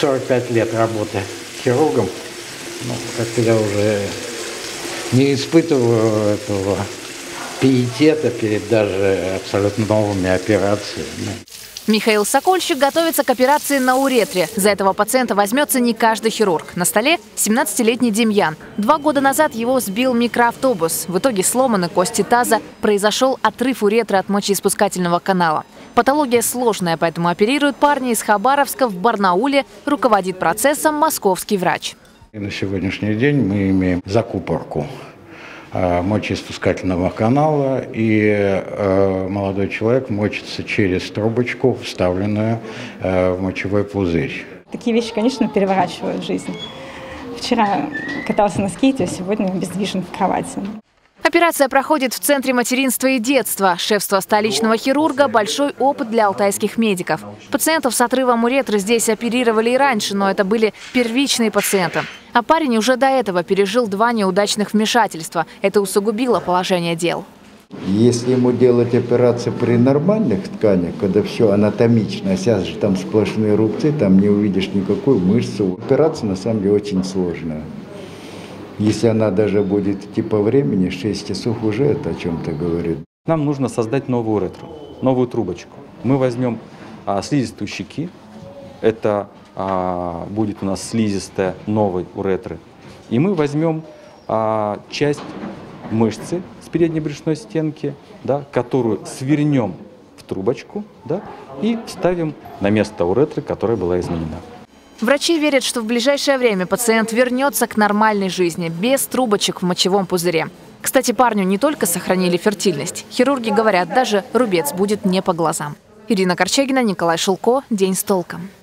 45 лет работы хирургом, ну, как-то я уже не испытываю этого пиетета перед даже абсолютно новыми операциями. Михаил Сокольщик готовится к операции на уретре. За этого пациента возьмется не каждый хирург. На столе 17-летний Демьян. 2 года назад его сбил микроавтобус. В итоге сломаны кости таза. Произошел отрыв уретры от мочеиспускательного канала. Патология сложная, поэтому оперируют парня из Хабаровска в Барнауле. Руководит процессом московский врач. На сегодняшний день мы имеем закупорку мочеиспускательного канала, и молодой человек мочится через трубочку, вставленную в мочевой пузырь. Такие вещи, конечно, переворачивают жизнь. Вчера катался на скейте, а сегодня обездвижен в кровати. Операция проходит в Центре материнства и детства. Шефство столичного хирурга – большой опыт для алтайских медиков. Пациентов с отрывом уретры здесь оперировали и раньше, но это были первичные пациенты. А парень уже до этого пережил 2 неудачных вмешательства. Это усугубило положение дел. Если ему делать операцию при нормальных тканях, когда все анатомично, а сейчас же там сплошные рубцы, там не увидишь никакую мышцу. Операция на самом деле очень сложная. Если она даже будет идти по времени, 6 часов уже это о чем-то говорит. Нам нужно создать новую уретру, новую трубочку. Мы возьмем слизистую щеки, это будет у нас слизистая новой уретры. И мы возьмем часть мышцы с передней брюшной стенки, да, которую свернем в трубочку, да, и вставим на место уретры, которая была изменена. Врачи верят, что в ближайшее время пациент вернется к нормальной жизни, без трубочек в мочевом пузыре. Кстати, парню не только сохранили фертильность. Хирурги говорят, даже рубец будет не по глазам. Ирина Корчагина, Николай Шулко. День с толком.